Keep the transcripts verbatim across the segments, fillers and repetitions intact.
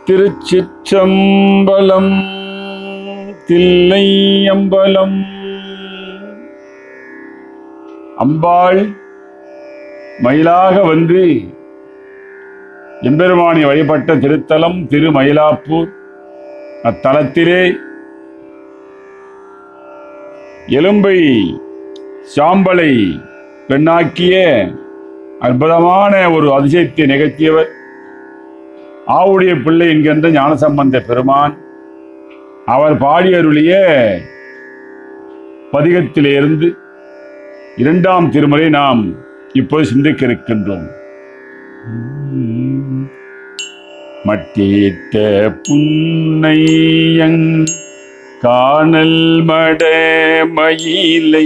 திருச்சிற்றம்பலம். தில்லை அம்பலம். அம்பாள் மயிலாக வந்து எம்பெருமானை வழிபட்ட திருத்தலம் திருமயிலாப்பூர். அத்தலத்திலே எலும்பை சாம்பலை பெண்ணாக்கிய அற்புதமான ஒரு அதிசயத்தை நிகழ்த்தியவர் ஆவுடைய பிள்ளை என்கின்ற ஞானசம்பந்த பெருமான். அவர் பாடியருளிய பதிகத்திலிருந்து இரண்டாம் திருமுறை நாம் இப்போது சிந்திக்க இருக்கின்றோம். மட்டேத்த புன்னையங் காணல் மட மயிலை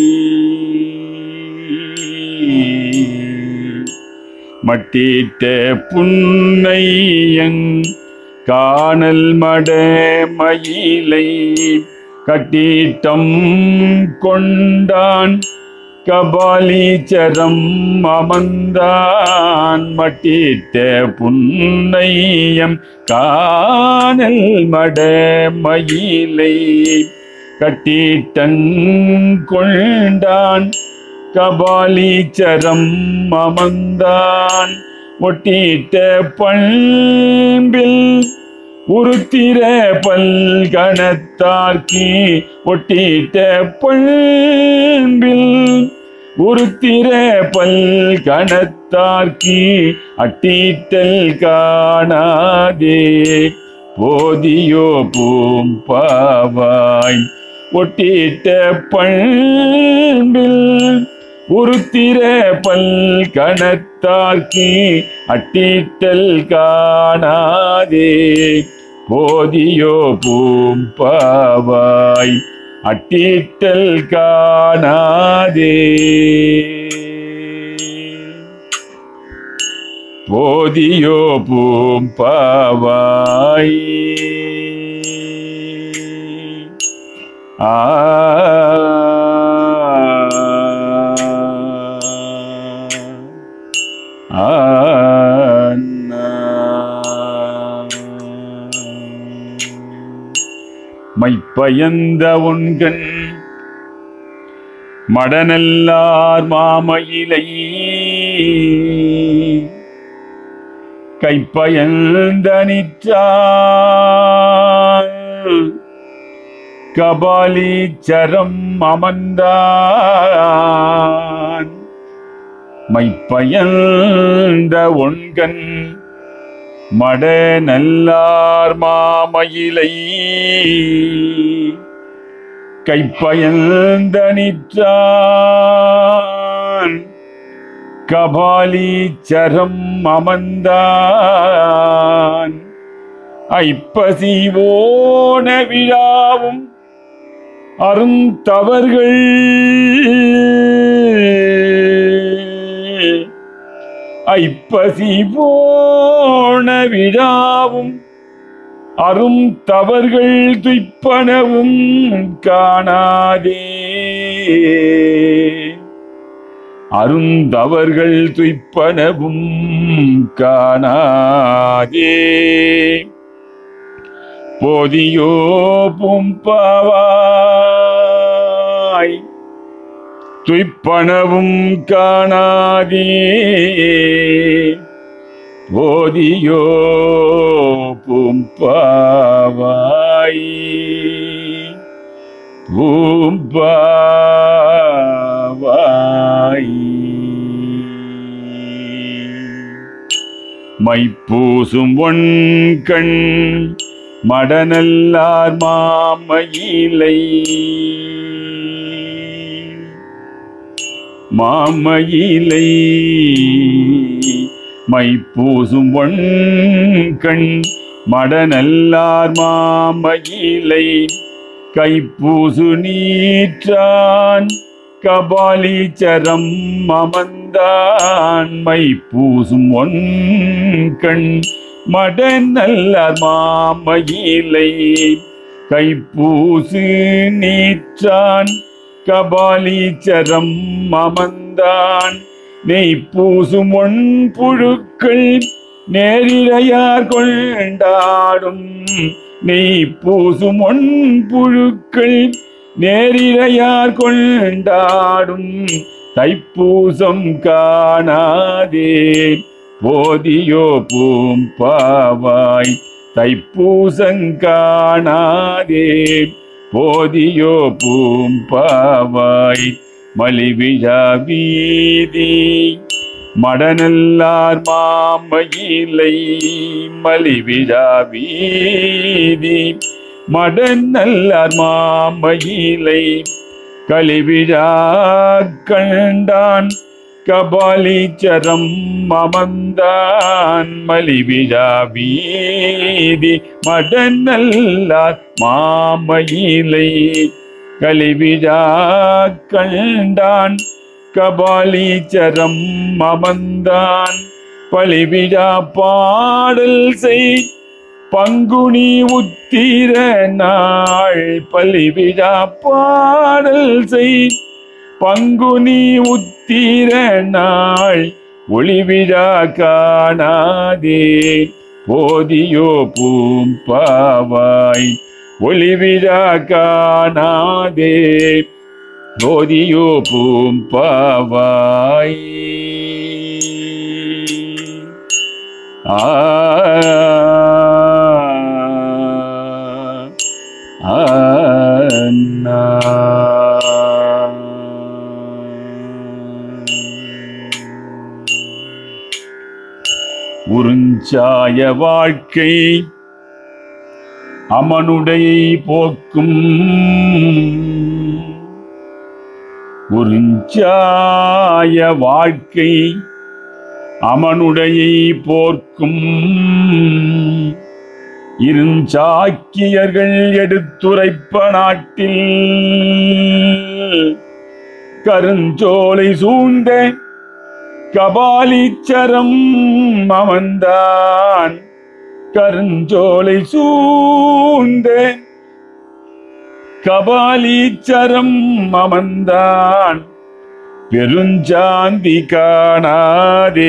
மட்டேத்த புன்னையங் காணல் மட மயிலை கட்டீட்டம் கொண்டான் கபாலீச்சரம் அமர்ந்தான். மட்டீட்ட புன்னையம் காணல் மட மயிலை கட்டீட்டம் கொண்டான் கபாலீச்சரம் அமர்ந்தான். ஒட்டீட்ட பண்பில் உருத்திர பல்கணத்தார்க்கு ஒட்டீட்ட பண்பில் உருத்திர பல்கணத்தார்க்கு அட்டீட்டல் காணாதே போதியோ பூம்பாவாய். ஒட்டீட்ட பண்பில் உருத்திர பல்கணத்தார்க்கு அட்டீட்டல் காணாதே போதியோ பூம்பாவாய். அட்டீட்டல் காணாதே போதியோ பூம்பாவாய். ஆ மைப்பயந்த உண்கண் மடனல்லார் மாமயிலை கைப்பயந்த நிற்றார் கபாலீச்சரம் அமர்ந்தான். மைப்பயந்த உண்கண் மட நல்லார் மாமயிலை கைப்பயந்த நிற்றான் கபாலீச்சரம் அமர்ந்தான். ஐப்பசிவோன விழாவும் அருந்தவர்கள் ஐப்பசிவோன விழாவும் அரும் தவர்கள் துய்ப்பனவும் காணாதே அருந்தவர்கள் துய்ப்பனவும் காணாதே போதியோ பூம்பாவாய். துய்ப்பனவும் காணாதே போதியோ பூம்பாவாய். பூம்பாவாய். மைப்பூசும் ஒண்கண் மடனல்லார் மாமயிலை மாமயிலை மைப்பூசும் ஒண்கண் மடனல்லார் மாமயிலை கைப்பூசு நீற்றான் கபாலீச்சரம் அமர்ந்தான். மைப்பூசும் ஒண்கண் மடனல்லார் மாமயிலை கைப்பூசு நீற்றான் கபாலீச்சரம் அமர்ந்தான். நெய் பூசும் ஒன் புழுக்கள் நேரிழையார் கொண்டாடும் நெய் பூசும் ஒன் புழுக்கள் நேரிழையார் கொண்டாடும் தைப்பூசம் காணாதே போதியோ பூம்பாவாய் தைப்பூசங்காணாதே போதியோ பூம்பாவாய் மலிவிழா வீதி மடநல்லார் மாமயிலை மலிவிழா வீதி மடநல்லார் மாமயிலை கலிவிழா கண்டான் கபாலீச்சரம் அமர்ந்தான் மலிவிழா வீதி மடநல்லார் மாமயிலை கலிவிழா கண்டான் கபாலீச்சரம் அமர்ந்தான் பலிவிழா பாடல் செய் பங்குனி உத்திர நாள் பலிவிழா பாடல் செய் பங்குனி உத்திர நாள் ஒளிவிழா காணாதே போதியோ பூம்பாவாய் ஒளிவிழா காணாதே போதியோ பூம்பாவாய் ஆ அண்ணா உருஞ்சாய வாழ்க்கை அமனுடைய போக்கும் உருஞ்சாய வாழ்க்கை அமனுடைய போர்க்கும் இருஞ்சாக்கியர்கள் எடுத்துரைப்ப நாட்டில் கருஞ்சோலை சூழ்ந்த கபாலீச்சரம் அமர்ந்தான் கருஞ்சோலை சூழ்ந்த கபாலீச்சரம் அமர்ந்தான் பெருஞ்சாந்தி காணாதே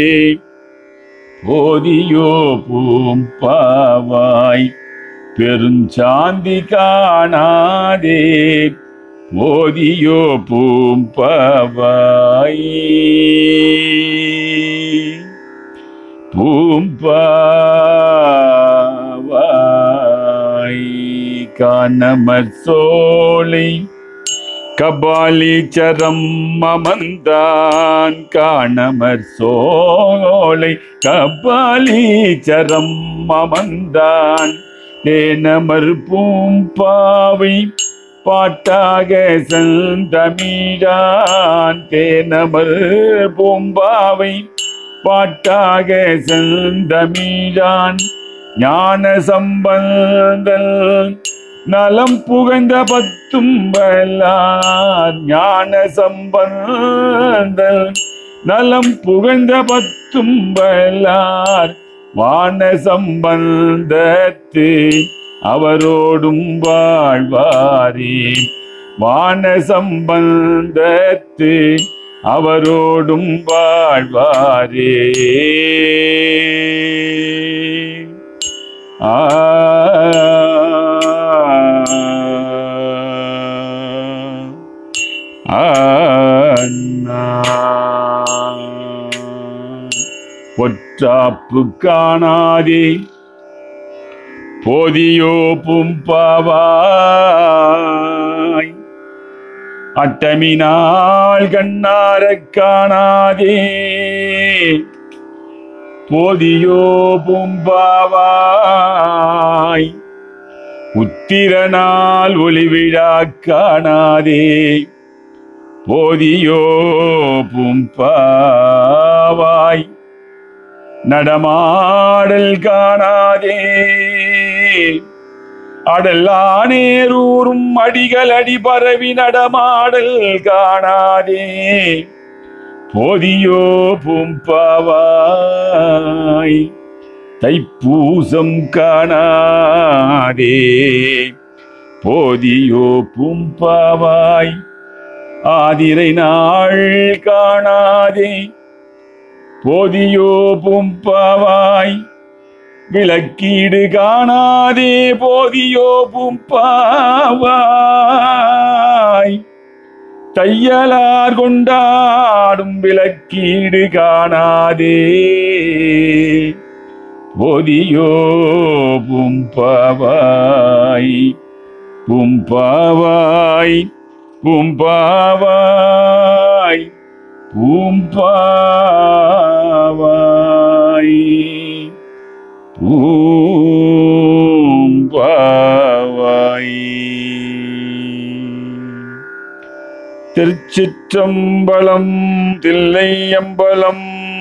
போதியோ பூம்பாவாய் பெருஞ்சாந்தி காணாதே போதியோ பூம்பாவாய் பூம்பாவாய் காணமற் சோலை கபாலீச்சரம் அமர்ந்தான் காணமற் சோலை கபாலீச்சரம் அமர்ந்தான் தேனமர் பூம்பாவை பாட்டாக செந்தமிழான் தேனமர் பூம்பாவை பாட்டாக செந்தமிழான் ஞான சம்பந்தல் நலம் புகழ்ந்த பத்தும் வல்லார் ஞான சம்பந்தல் நலம் புகழ்ந்த பத்தும் வல்லார் வான சம்பந்தத்து அவரோடும் வாழ்வாரே வான சம்பந்தத்து அவரோடும் வாழ்வாரே ஆ பொற்றாப்பு காணாதே போதியோ பூம்பாவாய் அட்டமினால் கண்ணார காணாதே போதியோ பூம்பாவாய் உத்திரனால் ஒளிவிழா காணாதே போதியோ பூம்பாவாய் நடமாடல் காணாதே அடல்லானேரூரும் அடிகள் அடி பரவி நடமாடல் காணாதே போதியோ பூம்பாவாய் தைப்பூசம் காணாதே போதியோ பூம்பாவாய் ஆதிரை நாள் காணாதே போதியோ பூம்பாவாய் விளக்கீடு காணாதே போதியோ பூம்பாவாய் தையலார் கொண்டாடும் விளக்கீடு காணாதே போதியோ பூம்பாவாய் பூம்பாவாய் பூம்பாவாய் பூம்பாவாய் பூம்பாவாய். திருச்சிற்றம்பலம் தில்லையம்பலம்.